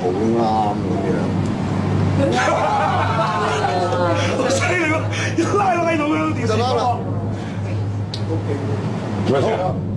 好啱咁樣。 好犀利喎！一拉落喺度嘅電視嗰個。 咩事啊？